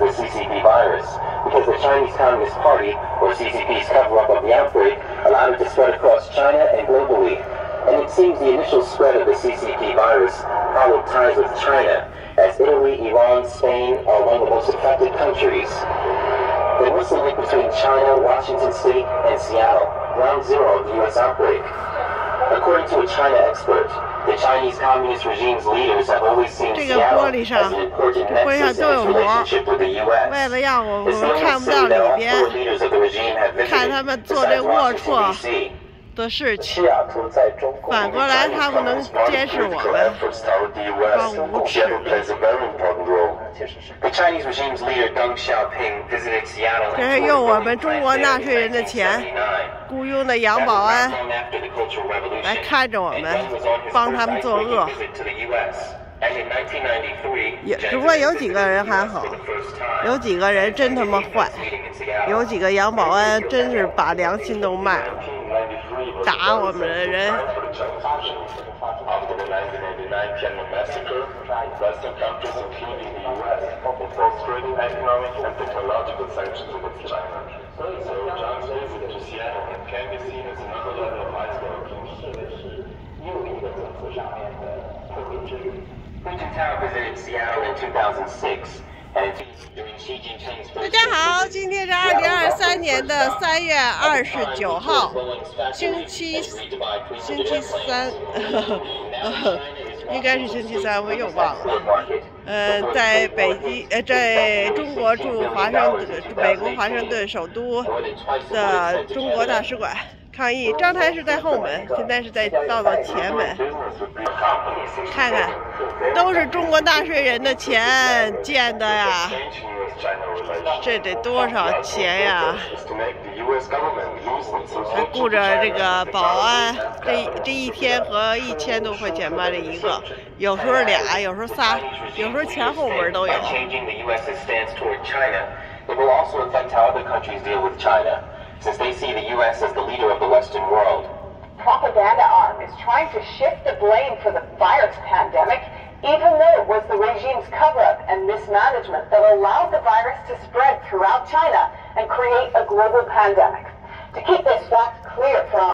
the CCP virus, because the Chinese Communist Party, or CCP's cover-up of the outbreak, allowed it to spread across China and globally. And it seems the initial spread of the CCP virus followed ties with China, as Italy, Iran, Spain are among the most affected countries. There was a link between China, Washington State, and Seattle, ground zero of the U.S. outbreak. According to a China expert, the Chinese Communist regime's leaders have always seen Seattle as an important nexus in its relationship with the U.S. It's the only city that all four leaders of the regime have visited, besides Washington, D.C. 的事情，反过来他们能监视我们，装无耻的。这是用我们中国纳税人的钱雇佣的洋保安来看着我们，帮他们作恶。只不过有几个人还好，有几个人真他妈坏，有几个洋保安真是把良心都卖了。 打我们的人。大家好，今天是2023年的3月29号，星期三，应该是星期三，我又忘了。在在中国驻美国华盛顿首都的中国大使馆抗议，张台是在后门，现在是在到前门。看看，都是中国纳税人的钱建的呀。 这得多少钱呀？还雇着这个保安，这一天和1000多块钱吧，这一个，有时候俩，有时候仨，有时候前后门都有。 Since they see the U.S. as the leader of the Western world. Propaganda arm is trying to shift the blame for the virus pandemic, even though it was the regime's cover-up and mismanagement that allowed the virus to spread throughout China and create a global pandemic. To keep this fact clear from